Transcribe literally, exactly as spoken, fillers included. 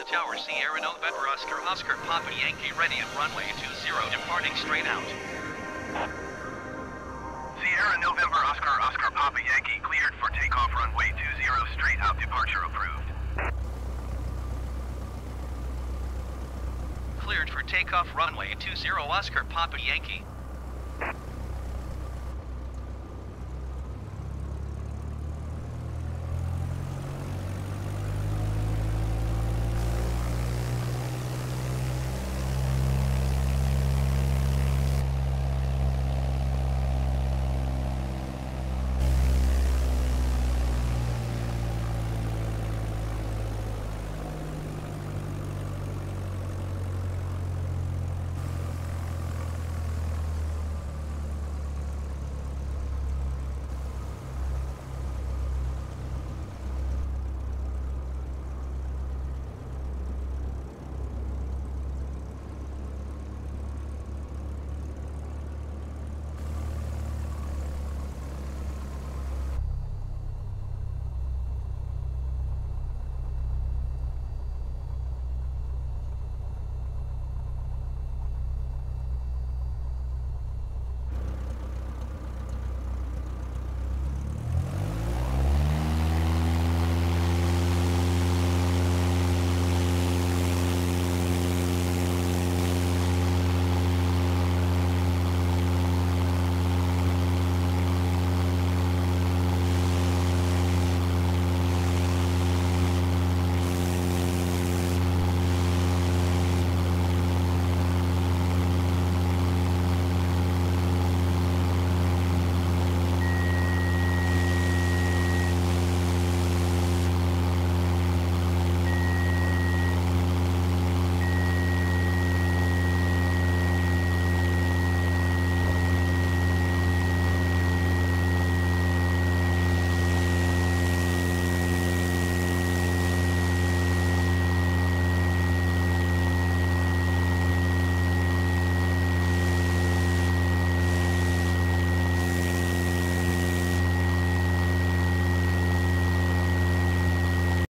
Tower, Sierra November Oscar Oscar Papa Yankee ready at runway two zero, departing straight out. Sierra November Oscar Oscar Papa Yankee cleared for takeoff runway two zero, straight out, departure approved. Cleared for takeoff runway two zero Oscar Papa Yankee.